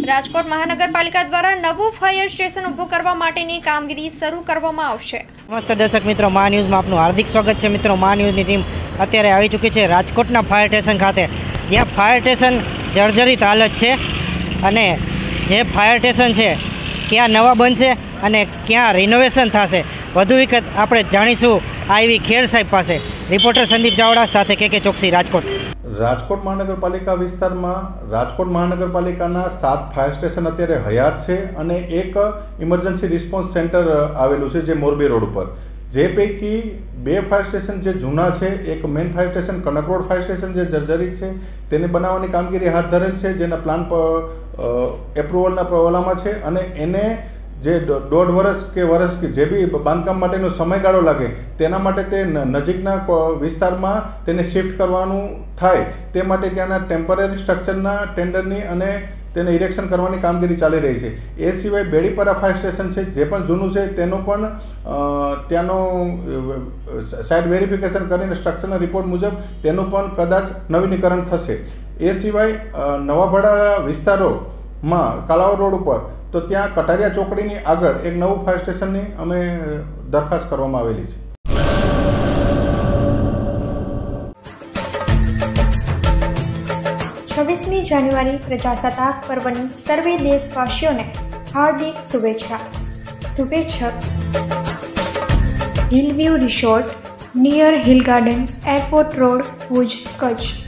રાજકોટ મહાનગરપાલિકા દ્વારા નવું ફાયર સ્ટેશન ઊભું કરવા માટેની કામગીરી શરૂ કરવામાં આવશે। નમસ્તે દર્શક મિત્રો, મા ન્યૂઝમાં આપનું હાર્દિક સ્વાગત છે। મિત્રો, મા ન્યૂઝની ટીમ અત્યારે આવી ચૂકી છે રાજકોટના ફાયર સ્ટેશન ખાતે, જ્યાં ફાયર સ્ટેશન જર્જરિત હાલત છે અને જે ફાયર સ્ટેશન છે ક્યાં નવા બનશે અને ક્યાં રિનોવેશન થશે, વધુ વિગત આપણે જાણીશું આઈવી ખેર સાહેબ પાસે। રિપોર્ટર સંદીપ ચાવડા સાથે કે ચોકસી, રાજકોટ। રાજકોટ મહાનગરપાલિકા વિસ્તારમાં રાજકોટ મહાનગરપાલિકાના 7 ફાયર સ્ટેશન અત્યારે હયાત છે અને એક ઇમરજન્સી રિસ્પોન્સ સેન્ટર આવેલું છે જે મોરબી રોડ ઉપર। જે પૈકી 2 ફાયર સ્ટેશન જે જૂના છે, એક main fire station Kanak road fire station જે જર્જરિત છે તેને બનાવવાની કામગીરી હાથ ધરેલ છે, જેના પ્લાન એપ્રુવલના પ્રવાલામાં છે અને એને જે 1.5 વર્ષ કે વર્ષ કે જે બી બાંધકામ માટેનો સમયગાળો લાગે તેના માટે તે નજીકના વિસ્તારમાં તેને શિફ્ટ કરવાનું થાય તે માટે ત્યાંના ટેમ્પરરી સ્ટ્રક્ચરના ટેન્ડરની અને તેને ઇરેક્શન કરવાની કામગીરી ચાલી રહી છે। એ સિવાય બેડીપરા ફાયર સ્ટેશન છે જે પણ જૂનું છે તેનું પણ ત્યાંનો સાઇટ વેરિફિકેશન કરીને સ્ટ્રક્ચરના રિપોર્ટ મુજબ તેનું પણ કદાચ નવીનીકરણ થશે। એ સિવાય નવાભડા વિસ્તારોમાં કાલાવડ રોડ ઉપર તો ત્યાં કટારિયા ચોકડીની આગળ એક નવું ફાયર સ્ટેશનની અમે દરખાસ્ત કરવામાં આવેલી છે। 26મી જાન્યુઆરી પ્રજાસત્તાક પર્વની સર્વે દેશવાસીઓને હાર્દિક શુભેચ્છા। શુભેચ્છક hill view resort near hill garden, airport road, Bhuj, Kutch.